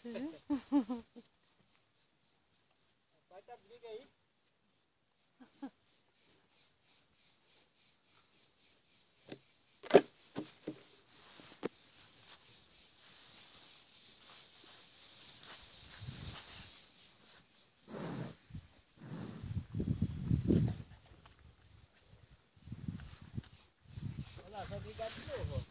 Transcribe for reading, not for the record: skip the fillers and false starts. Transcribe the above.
Você viu? Vai dar briga aí. Olha lá, vai brigar de novo, ó.